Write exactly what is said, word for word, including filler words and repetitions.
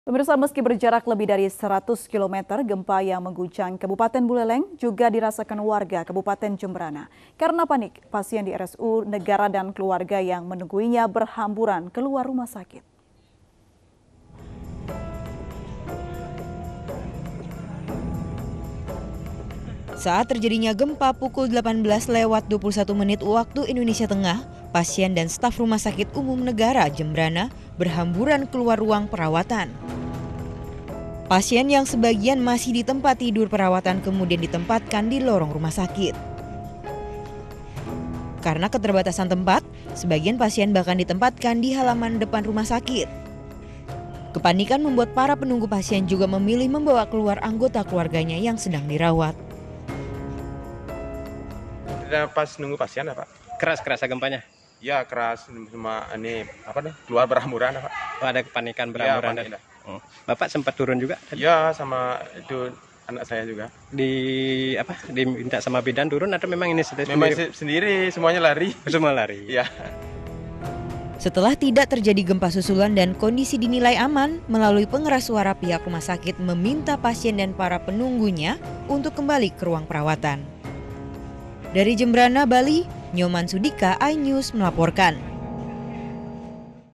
Pemirsa, meski berjarak lebih dari seratus kilometer, gempa yang mengguncang Kabupaten Buleleng juga dirasakan warga Kabupaten Jembrana. Karena panik, pasien di R S U Negara dan keluarga yang menungguinya berhamburan keluar rumah sakit. Saat terjadinya gempa pukul delapan belas lewat dua puluh satu menit waktu Indonesia Tengah, pasien dan staf Rumah Sakit Umum Negara Jembrana berhamburan keluar ruang perawatan. Pasien yang sebagian masih di tempat tidur perawatan kemudian ditempatkan di lorong rumah sakit. Karena keterbatasan tempat, sebagian pasien bahkan ditempatkan di halaman depan rumah sakit. Kepanikan membuat para penunggu pasien juga memilih membawa keluar anggota keluarganya yang sedang dirawat. Pas nunggu pasien apa? Keras-keras gempanya? Ya keras, cuma ini apa nih keluar berhamburan apa? Oh, ada kepanikan berhamburan. Ya, oh. Bapak sempat turun juga? Ya sama itu anak saya juga. Di apa? Diminta sama bidan turun atau memang ini sendiri? Memang sendiri semuanya lari. Semua lari. Ya. Setelah tidak terjadi gempa susulan dan kondisi dinilai aman, melalui pengeras suara pihak rumah sakit meminta pasien dan para penunggunya untuk kembali ke ruang perawatan. Dari Jembrana, Bali, Nyoman Sudika, iNews melaporkan.